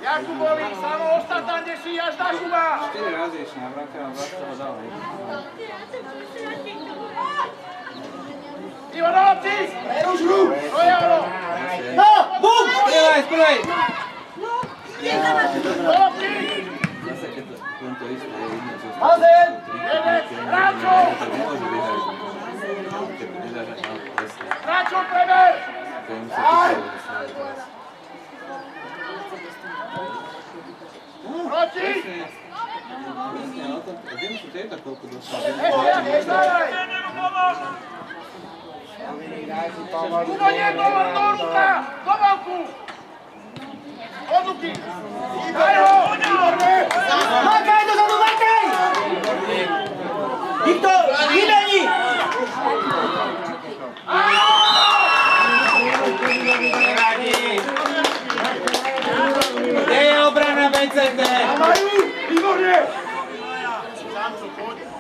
Jakubovi, samo ostať tam, kde si, až Jakuba! 4 razy ešte navrátila, 2 z toho dal. Ivo, do lopty! Preruš hru! To je ono! No, bum! Sprilej! Do lopty! Zase keď len to isté je jedno, čo Hazen! Hráčov! tak nemôže vyhrať. Keď nedáš na presne. Hráčov preber! To im sa pýtajú teraz. Proti! Presne, ale to, viem, že tieto koľko dostal. Ešte, Kubo, nie, do ruka! Do balku! Od ruky! Daj ho! Makaj dozadu, makaj! Viktor, vymeni! Kde je obrana BCD? Majú! Výborne! Sám co chodí.